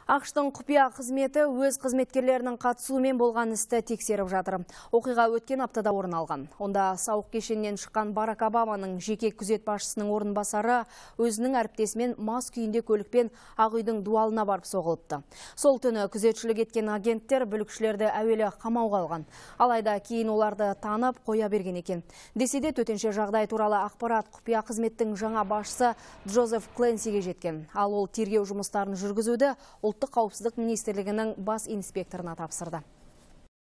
ақш-тың құпия қызметі өз қызметкерлерінің қатысуымен болған істі тексеріп жатыр. Оқиға өткен аптада орын алған. Онда сауық кешеннен шыққан Барак Обаманың жеке күзет басшысының орынбасары өзінің әріптесімен мас күйінде көлікпен Ақ үйдің дуалына барып соғылыпты. Сол түні күзетшілік еткен агенттер бүлікшілерді әуелі қамауға алған. Алайда кейін оларды танып қоя берген екен. Десе де төтенше жағдай туралы ақпарат құпия қызметтің жаңа басшысы Джозеф Кленсиге жеткен. Ал ол тергеу жұмыстарын жүргізуді Ұлттық қауіпсіздік министрлігінің бас инспекторына тапсырды.